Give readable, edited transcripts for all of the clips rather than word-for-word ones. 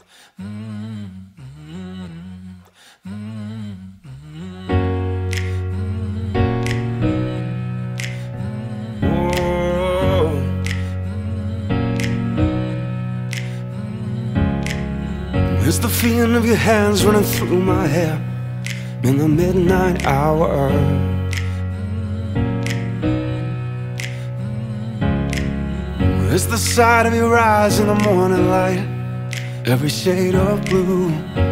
It's the feeling of your hands running through my hair in the midnight hour. It's the sight of your eyes in the morning light, every shade of blue.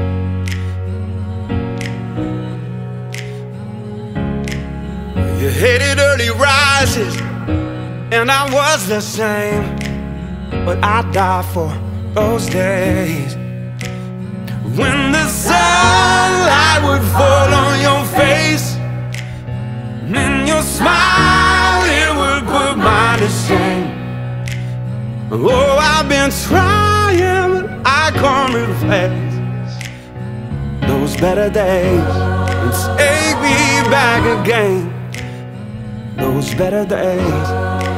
You hated early rises, and I was the same, but I died for those days when the sunlight would fall on your face, and your smile, it would put mine to shame. Oh, I've been trying, but I can't replace those better days. And take me back again, those better days.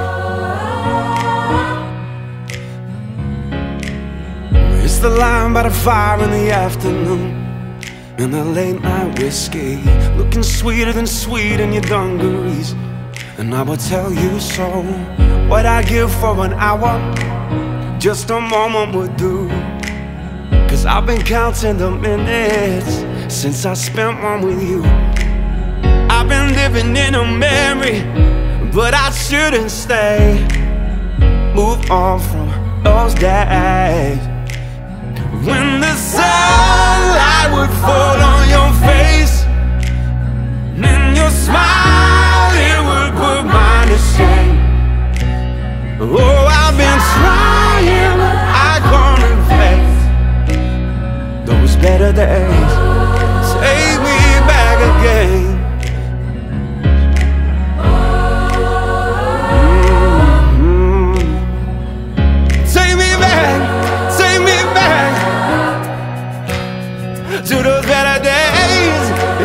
It's the line by the fire in the afternoon, and the late night whiskey, looking sweeter than sweet in your dungarees. And I will tell you so, what I give for an hour, just a moment would do. 'Cause I've been counting the minutes since I spent one with you. I've been living in a memory, but I shouldn't stay. Move on from those days when the sunlight would fall on your face, and your smile, it would put mine to shame. Oh, I've been trying, but I can't replace those better days. Take me back again. Take me back, take me back to those better days.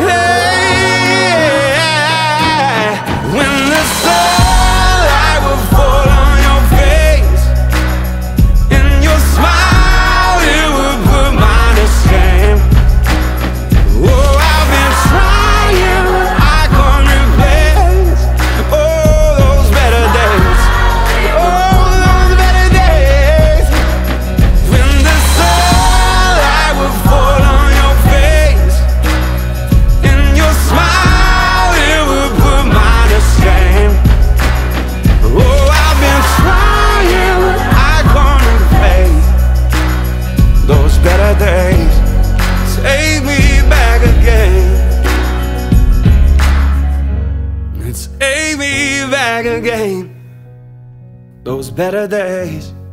Yeah. When the sunlight will fall on your face, and your smile, it would put mine to shame. Oh, I've been trying, but I can't replace those better days. Those better days. When the sunlight will fall on your face, and your smile, it would put mine to shame. Oh, I've been trying, but I can't replace those better days. Take me back again. It's take me back again. Those better days.